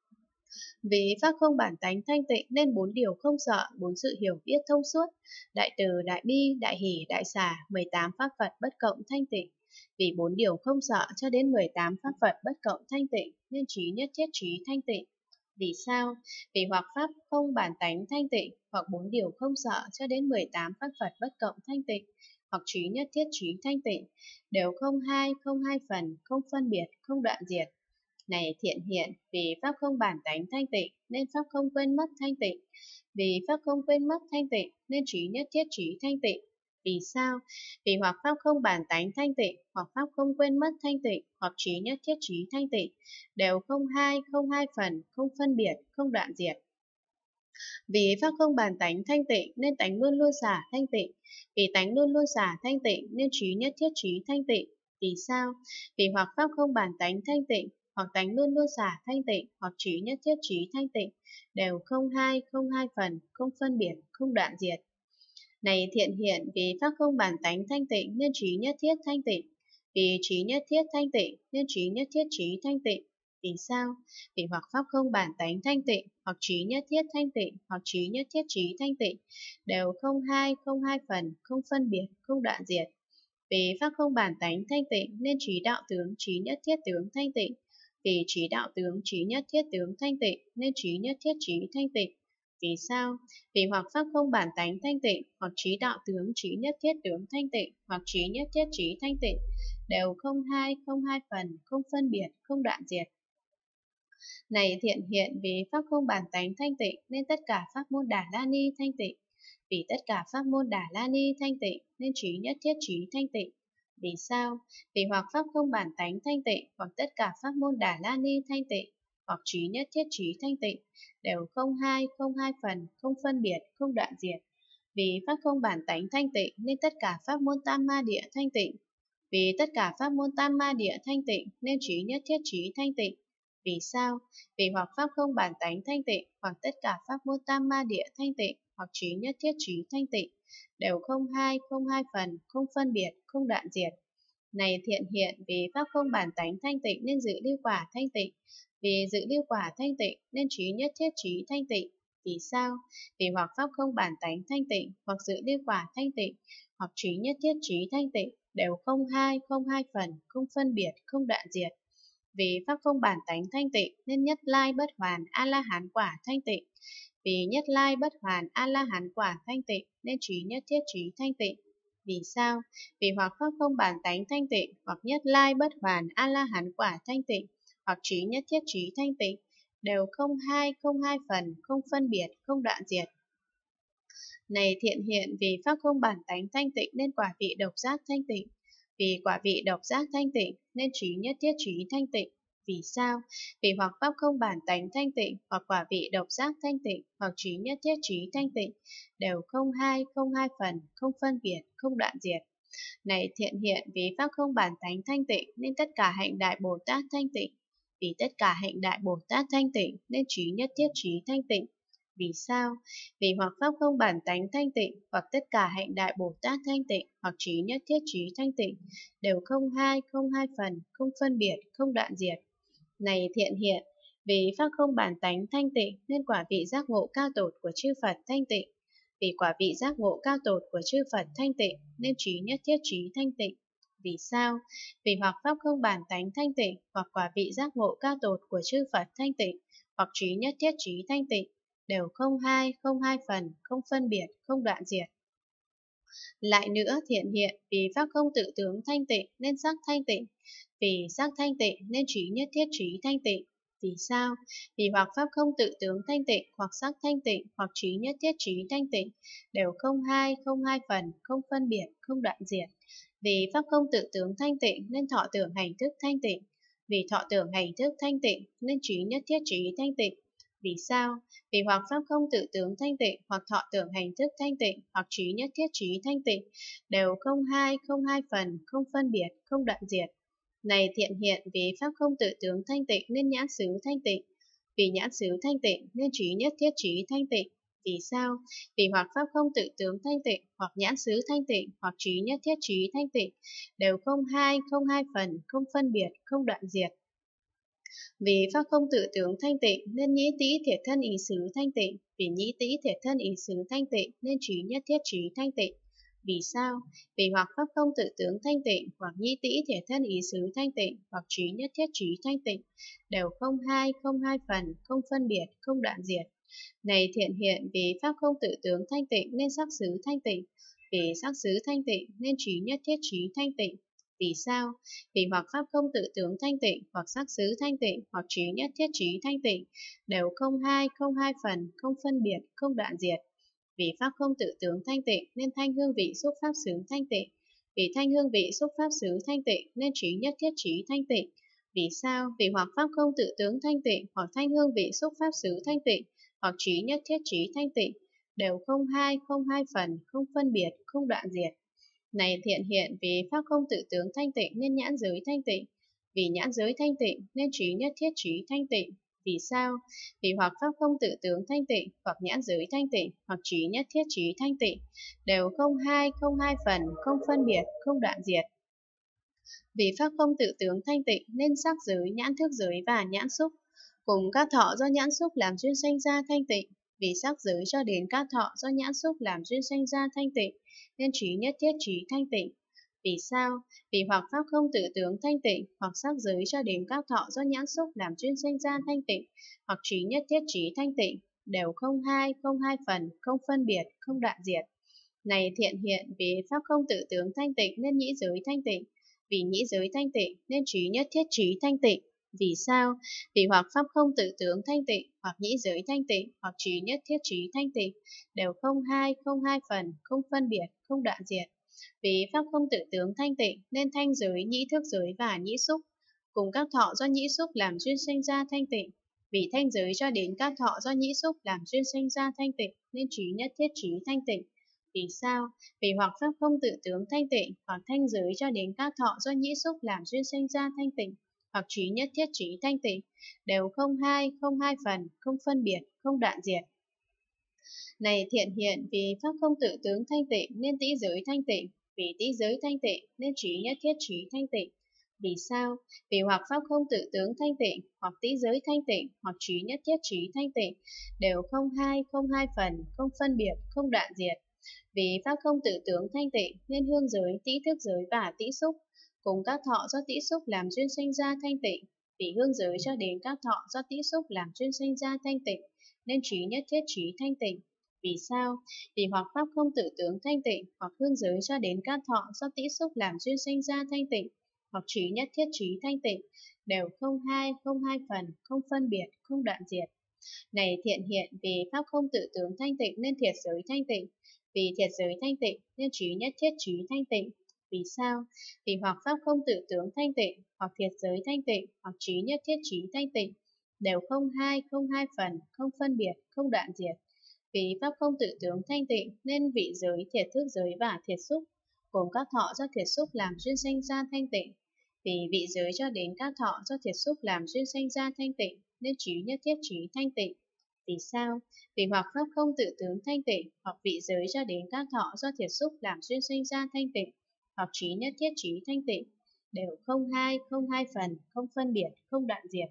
Vì pháp không bản tánh thanh tịnh nên bốn điều không sợ, bốn sự hiểu biết thông suốt, đại từ, đại bi, đại hỷ, đại xả, mười tám pháp Phật bất cộng thanh tịnh. Vì bốn điều không sợ cho đến mười tám pháp Phật bất cộng thanh tịnh nên trí nhất thiết trí thanh tịnh. Vì sao? Vì hoặc pháp không bản tánh thanh tịnh, hoặc bốn điều không sợ cho đến mười tám pháp Phật bất cộng thanh tịnh, hoặc trí nhất thiết trí thanh tịnh, đều không hai, không hai phần, không phân biệt, không đoạn diệt. Này thiện hiện, vì pháp không bản tánh thanh tịnh nên pháp không quên mất thanh tịnh. Vì pháp không quên mất thanh tịnh nên trí nhất thiết trí thanh tịnh. Vì sao? Vì hoặc pháp không bản tánh thanh tịnh, hoặc pháp không quên mất thanh tịnh, hoặc trí nhất thiết trí thanh tịnh, đều không hai, không hai phần, không phân biệt, không đoạn diệt. Vì pháp không bản tánh thanh tịnh nên tánh luôn luôn xả thanh tịnh. Vì tánh luôn luôn xả thanh tịnh nên trí nhất thiết trí thanh tịnh. Vì sao? Vì hoặc pháp không bản tánh thanh tịnh, hoặc tánh luôn luôn xả thanh tịnh, hoặc trí nhất thiết trí thanh tịnh, đều không hai, không hai phần, không phân biệt, không đoạn diệt. Này thiện hiện, vì pháp không bản tánh thanh tịnh nên trí nhất thiết thanh tịnh. Vì trí nhất thiết thanh tịnh nên trí nhất thiết trí thanh tịnh. Vì sao? Vì hoặc pháp không bản tánh thanh tịnh, hoặc trí nhất thiết thanh tịnh, hoặc trí nhất thiết trí thanh tịnh, đều không hai, không hai phần, không phân biệt, không đoạn diệt. Vì pháp không bản tánh thanh tịnh nên trí đạo tướng trí nhất thiết tướng thanh tịnh. Vì trí đạo tướng trí nhất thiết tướng thanh tịnh nên trí nhất thiết trí thanh tịnh. Vì sao? Vì hoặc pháp không bản tánh thanh tịnh, hoặc trí đạo tướng trí nhất thiết tướng thanh tịnh, hoặc trí nhất thiết trí thanh tịnh, đều không hai, không hai phần, không phân biệt, không đoạn diệt. Này thiện hiện, vì pháp không bản tánh thanh tịnh nên tất cả pháp môn Đà La Ni thanh tịnh. Vì tất cả pháp môn Đà La Ni thanh tịnh nên trí nhất thiết trí thanh tịnh. Vì sao? Vì hoặc pháp không bản tánh thanh tịnh, hoặc tất cả pháp môn Đà La Ni thanh tịnh, hoặc trí nhất thiết trí thanh tịnh, đều không hai, không hai phần, không phân biệt, không đoạn diệt. Vì pháp không bản tánh thanh tịnh nên tất cả pháp môn Tam Ma Địa thanh tịnh. Vì tất cả pháp môn Tam Ma Địa thanh tịnh nên trí nhất thiết trí thanh tịnh. Vì sao? Vì hoặc pháp không bản tánh thanh tịnh, hoặc tất cả pháp môn Tam Ma Địa thanh tịnh, hoặc trí nhất thiết trí thanh tịnh, đều không hai, không hai phần, không phân biệt, không đoạn diệt. Này thiện hiện, vì pháp không bản tánh thanh tịnh nên dự lưu quả thanh tịnh. Vì dự lưu quả thanh tịnh nên trí nhất thiết trí thanh tịnh. Vì sao? Vì hoặc pháp không bản tánh thanh tịnh, hoặc dự lưu quả thanh tịnh, hoặc trí nhất thiết trí thanh tịnh, đều không hai, không hai phần, không phân biệt, không đoạn diệt. Vì pháp không bản tánh thanh tịnh nên nhất lai bất hoàn a la hán quả thanh tịnh. Vì nhất lai bất hoàn a la hán quả thanh tịnh nên trí nhất thiết trí thanh tịnh. Vì sao? Vì hoặc pháp không bản tánh thanh tịnh, hoặc nhất lai bất hoàn a la hán quả thanh tịnh, hoặc trí nhất thiết trí thanh tịnh, đều không hai, không hai phần, không phân biệt, không đoạn diệt. Này thiện hiện, vì pháp không bản tánh thanh tịnh nên quả vị độc giác thanh tịnh. Vì quả vị độc giác thanh tịnh nên trí nhất thiết trí thanh tịnh. Vì sao? Vì hoặc pháp không bản tánh thanh tịnh, hoặc quả vị độc giác thanh tịnh, hoặc trí nhất thiết trí thanh tịnh, đều không hai, không hai phần, không phân biệt, không đoạn diệt. Này thiện hiện, vì pháp không bản tánh thanh tịnh nên tất cả hạnh đại Bồ Tát thanh tịnh. Vì tất cả hạnh đại Bồ Tát thanh tịnh nên trí nhất thiết trí thanh tịnh. Vì sao? Vì hoặc pháp không bản tánh thanh tịnh, hoặc tất cả hạnh đại Bồ Tát thanh tịnh, hoặc trí nhất thiết trí thanh tịnh, đều không hai, không hai phần, không phân biệt, không đoạn diệt. Này thiện hiện, vì pháp không bản tánh thanh tịnh nên quả vị giác ngộ cao tột của chư Phật thanh tịnh. Vì quả vị giác ngộ cao tột của chư Phật thanh tịnh nên trí nhất thiết trí thanh tịnh. Vì sao? Vì hoặc pháp không bản tánh thanh tịnh, hoặc quả vị giác ngộ cao tột của chư Phật thanh tịnh, hoặc trí nhất thiết trí thanh tịnh, đều không hai, không hai phần, không phân biệt, không đoạn diệt. Lại nữa thiện hiện, vì pháp không tự tướng thanh tịnh nên sắc thanh tịnh. Vì sắc thanh tịnh nên trí nhất thiết trí thanh tịnh. Vì sao? Vì hoặc pháp không tự tướng thanh tịnh, hoặc sắc thanh tịnh, hoặc trí nhất thiết trí thanh tịnh, đều không hai, không hai phần, không phân biệt, không đoạn diệt. Vì pháp không tự tướng thanh tịnh nên thọ tưởng hành thức thanh tịnh. Vì thọ tưởng hành thức thanh tịnh nên trí nhất thiết trí thanh tịnh. Vì sao? Vì hoặc pháp không tự tướng thanh tịnh, hoặc thọ tưởng hành thức thanh tịnh, hoặc trí nhất thiết trí thanh tịnh, đều không hai, không hai phần, không phân biệt, không đoạn diệt. Này thiện hiện, vì pháp không tự tướng thanh tịnh nên nhãn xứ thanh tịnh. Vì nhãn xứ thanh tịnh nên trí nhất thiết trí thanh tịnh. Vì sao? Vì hoặc pháp không tự tướng thanh tịnh, hoặc nhãn xứ thanh tịnh, hoặc trí nhất thiết trí thanh tịnh, đều không hai, không hai phần, không phân biệt, không đoạn diệt. Vì pháp không tự tướng thanh tịnh nên nhĩ tĩ thiệt thân ý xứ thanh tịnh, vì nhĩ tĩ thiệt thân ý xứ thanh tịnh nên trí nhất thiết trí thanh tịnh. Vì sao? Vì hoặc pháp không tự tướng thanh tịnh, hoặc nhĩ tĩ thiệt thân ý xứ thanh tịnh, hoặc trí nhất thiết trí thanh tịnh, đều không hai, không hai phần, không phân biệt, không đoạn diệt. Này thiện hiện, vì pháp không tự tướng thanh tịnh nên sắc xứ thanh tịnh, vì sắc xứ thanh tịnh nên trí nhất thiết trí thanh tịnh. Vì sao? Vì hoặc pháp không tự tướng thanh tịnh, hoặc sắc xứ thanh tịnh, hoặc trí nhất thiết trí thanh tịnh, đều không hai, không hai phần, không phân biệt, không đoạn diệt. Vì pháp không tự tướng thanh tịnh nên thanh hương vị xúc pháp xứ thanh tịnh, vì thanh hương vị xúc pháp xứ thanh tịnh nên trí nhất thiết trí thanh tịnh. Vì sao? Vì hoặc pháp không tự tướng thanh tịnh, hoặc thanh hương vị xúc pháp xứ thanh tịnh, hoặc trí nhất thiết trí thanh tịnh, đều không hai, không hai phần, không phân biệt, không đoạn diệt. Này thiện hiện, vì pháp không tự tướng thanh tịnh nên nhãn giới thanh tịnh, vì nhãn giới thanh tịnh nên trí nhất thiết trí thanh tịnh. Vì sao? Vì hoặc pháp không tự tướng thanh tịnh, hoặc nhãn giới thanh tịnh, hoặc trí nhất thiết trí thanh tịnh, đều không hai, không hai phần, không phân biệt, không đoạn diệt. Vì pháp không tự tướng thanh tịnh nên sắc giới, nhãn thức giới và nhãn xúc cùng các thọ do nhãn xúc làm duyên sanh ra thanh tịnh. Vì sắc giới cho đến các thọ do nhãn xúc làm duyên sanh ra thanh tịnh nên trí nhất thiết trí thanh tịnh. Vì sao? Vì hoặc pháp không tự tướng thanh tịnh, hoặc sắc giới cho đến các thọ do nhãn xúc làm duyên sanh ra thanh tịnh, hoặc trí nhất thiết trí thanh tịnh, đều không hai, không hai phần, không phân biệt, không đoạn diệt. Này thiện hiện, vì pháp không tự tướng thanh tịnh nên nhĩ giới thanh tịnh, vì nhĩ giới thanh tịnh nên trí nhất thiết trí thanh tịnh. Vì sao? Vì hoặc pháp không tự tướng thanh tịnh, hoặc nhĩ giới thanh tịnh, hoặc trí nhất thiết trí thanh tịnh, đều không hai, không hai phần, không phân biệt, không đoạn diệt. Vì pháp không tự tướng thanh tịnh nên thanh giới, nhĩ thức giới và nhĩ xúc cùng các thọ do nhĩ xúc làm duyên sanh ra thanh tịnh. Vì thanh giới cho đến các thọ do nhĩ xúc làm duyên sanh ra thanh tịnh nên trí nhất thiết trí thanh tịnh. Vì sao? Vì hoặc pháp không tự tướng thanh tịnh, hoặc thanh giới cho đến các thọ do nhĩ xúc làm duyên sanh ra thanh tịnh, hoặc trí nhất thiết trí thanh tịnh, đều không hai, không hai phần, không phân biệt, không đoạn diệt. Này thiện hiện, vì pháp không tự tướng thanh tịnh nên tĩ giới thanh tịnh, vì tĩ giới thanh tịnh nên trí nhất thiết trí thanh tịnh. Vì sao? Vì hoặc pháp không tự tướng thanh tịnh, hoặc tĩ giới thanh tịnh, hoặc trí nhất thiết trí thanh tịnh, đều không hai, không hai phần, không phân biệt, không đoạn diệt. Vì pháp không tự tướng thanh tịnh nên hương giới, tĩ thức giới và tĩ xúc cùng các thọ do tĩ xúc làm duyên sanh ra thanh tịnh. Vì hương giới cho đến các thọ do tĩ xúc làm duyên sanh ra thanh tịnh nên trí nhất thiết trí thanh tịnh. Vì sao? Vì hoặc pháp không tự tướng thanh tịnh, hoặc hương giới cho đến các thọ do tĩ xúc làm duyên sanh ra thanh tịnh, hoặc trí nhất thiết trí thanh tịnh, đều không hai, không hai phần, không phân biệt, không đoạn diệt. Này thiện hiện, vì pháp không tự tướng thanh tịnh nên thiệt giới thanh tịnh, vì thiệt giới thanh tịnh nên trí nhất thiết trí thanh tịnh. Vì sao? Vì hoặc pháp không tự tướng thanh tịnh, hoặc thiệt giới thanh tịnh, hoặc trí nhất thiết trí thanh tịnh, đều không hai, không hai phần, không phân biệt, không đoạn diệt. Vì pháp không tự tướng thanh tịnh nên vị giới, thiệt thức giới và thiệt xúc gồm các thọ do thiệt xúc làm duyên sanh ra thanh tịnh. Vì vị giới cho đến các thọ do thiệt xúc làm duyên sanh ra thanh tịnh nên trí nhất thiết trí thanh tịnh. Vì sao? Vì hoặc pháp không tự tướng thanh tịnh, hoặc vị giới cho đến các thọ do thiệt xúc làm duyên sanh ra thanh tịnh, hoặc trí nhất thiết trí thanh tịnh, đều không hai, không hai phần, không phân biệt, không đoạn diệt.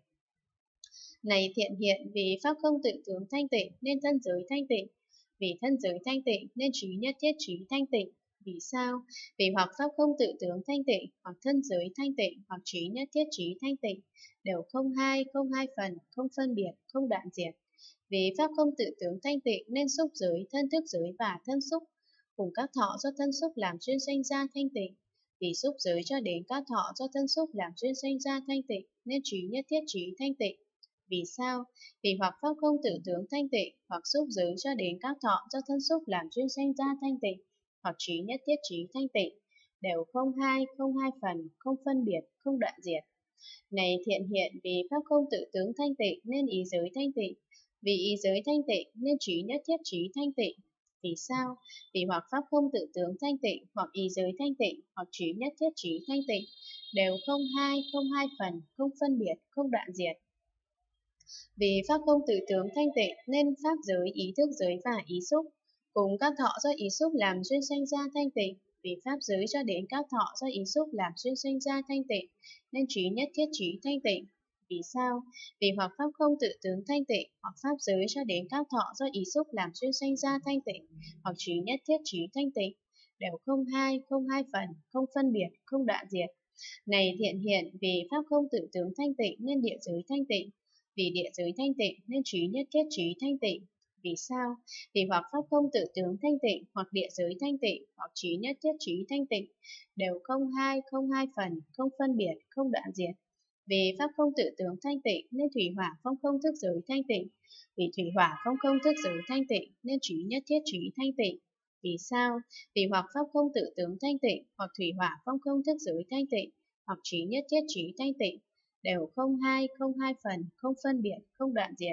Này thiện hiện, vì pháp không tự tướng thanh tịnh nên thân giới thanh tịnh, vì thân giới thanh tịnh nên trí nhất thiết trí thanh tịnh. Vì sao? Vì hoặc pháp không tự tướng thanh tịnh, hoặc thân giới thanh tịnh, hoặc trí nhất thiết trí thanh tịnh, đều không hai, không hai phần, không phân biệt, không đoạn diệt. Vì pháp không tự tướng thanh tịnh nên xúc giới, thân thức giới và thân xúc cùng các thọ do thân xúc làm duyên sanh ra thanh tịnh. Vì xúc giới cho đến các thọ do thân xúc làm duyên sanh ra thanh tịnh nên trí nhất thiết trí thanh tịnh. Vì sao? Vì hoặc pháp không tự tướng thanh tịnh, hoặc xúc giới cho đến các thọ do thân xúc làm duyên sanh ra thanh tịnh, hoặc trí nhất thiết trí thanh tịnh, đều không hai, không hai phần, không phân biệt, không đoạn diệt. Này thiện hiện, vì pháp không tự tướng thanh tịnh nên ý giới thanh tịnh, vì ý giới thanh tịnh nên trí nhất thiết trí thanh tịnh. Vì sao? Vì hoặc pháp không tự tướng thanh tịnh, hoặc ý giới thanh tịnh, hoặc trí nhất thiết trí thanh tịnh, đều không hai, không hai phần, không phân biệt, không đoạn diệt. Vì pháp không tự tướng thanh tịnh nên pháp giới, ý thức giới và ý xúc cùng các thọ do ý xúc làm duyên sanh ra thanh tịnh. Vì pháp giới cho đến các thọ do ý xúc làm duyên sanh ra thanh tịnh nên trí nhất thiết trí thanh tịnh. Vì sao? Vì hoặc pháp không tự tướng thanh tịnh, hoặc pháp giới cho đến các thọ do ý xúc làm duyên sanh ra thanh tịnh, hoặc trí nhất thiết trí thanh tịnh, đều không hai, không hai phần, không phân biệt, không đoạn diệt. Này thiện hiện, vì pháp không tự tướng thanh tịnh nên địa giới thanh tịnh, vì địa giới thanh tịnh nên trí nhất thiết trí thanh tịnh. Vì sao? Vì hoặc pháp không tự tướng thanh tịnh, hoặc địa giới thanh tịnh, hoặc trí nhất thiết trí thanh tịnh, đều không hai, không hai phần, không phân biệt, không đoạn diệt. Vì pháp không tự tướng thanh tịnh nên thủy hỏa phong không thức giới thanh tịnh, vì thủy hỏa phong không thức giới thanh tịnh nên trí nhất thiết trí thanh tịnh. Vì sao? Vì hoặc pháp không tự tướng thanh tịnh, hoặc thủy hỏa phong không thức giới thanh tịnh, hoặc trí nhất thiết trí thanh tịnh, đều không hai, không hai phần, không phân biệt, không đoạn diệt.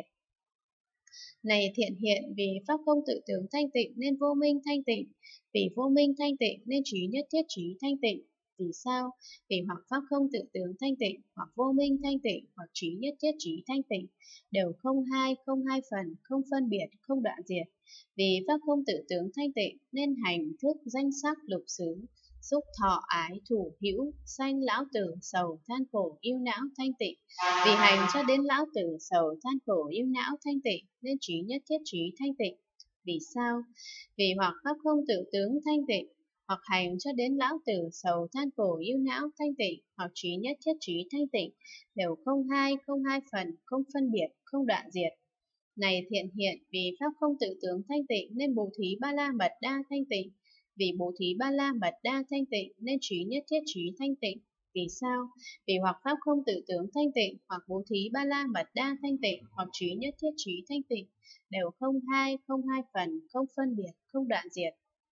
Này thiện hiện, vì pháp không tự tướng thanh tịnh nên vô minh thanh tịnh, vì vô minh thanh tịnh nên trí nhất thiết trí thanh tịnh. Vì sao? Vì hoặc pháp không tự tướng thanh tịnh, hoặc vô minh thanh tịnh, hoặc trí nhất thiết trí thanh tịnh, đều không hai, không hai phần, không phân biệt, không đoạn diệt. Vì pháp không tự tướng thanh tịnh nên hành thức danh sắc lục xứ, xúc thọ ái thủ hữu, sanh lão tử sầu than khổ yêu não thanh tịnh. Vì hành cho đến lão tử sầu than khổ yêu não thanh tịnh nên trí nhất thiết trí thanh tịnh. Vì sao? Vì hoặc pháp không tự tướng thanh tịnh, hoặc hành cho đến lão tử sầu than khổ yêu não thanh tịnh, hoặc trí nhất thiết trí thanh tịnh, đều không hai, không hai phần, không phân biệt, không đoạn diệt. Này thiện hiện, vì pháp không tự tướng thanh tịnh nên bố thí ba la mật đa thanh tịnh, vì bố thí ba la mật đa thanh tịnh nên trí nhất thiết trí thanh tịnh. Vì sao? Vì hoặc pháp không tự tướng thanh tịnh, hoặc bố thí ba la mật đa thanh tịnh, hoặc trí nhất thiết trí thanh tịnh, đều không hai, không hai phần, không phân biệt, không đoạn diệt.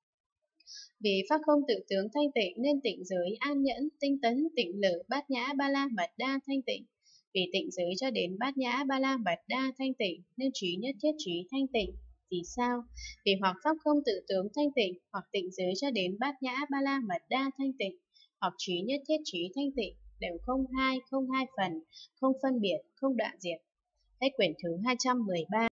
Vì pháp không tự tướng thanh tịnh nên tịnh giới an nhẫn, tinh tấn, tịnh lự, bát nhã, ba la mật đa thanh tịnh. Vì tịnh giới cho đến bát nhã, ba la mật đa thanh tịnh nên trí nhất thiết trí thanh tịnh. Vì sao? Vì hoặc pháp không tự tướng thanh tịnh, hoặc tịnh giới cho đến bát nhã, ba la mật đa thanh tịnh, hoặc trí nhất thiết trí thanh tịnh, đều không hai, không hai phần, không phân biệt, không đoạn diệt. Hết quyển thứ hai trăm mười ba.